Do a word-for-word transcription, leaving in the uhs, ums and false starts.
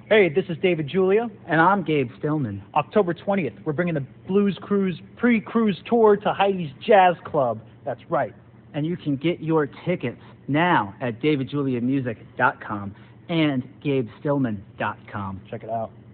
Hey, this is David Julia. And I'm Gabe Stillman. October twentieth, we're bringing the Blues Cruise pre-cruise tour to Heidi's Jazz Club. That's right. And you can get your tickets now at david julia music dot com and gabe stillman dot com. Check it out.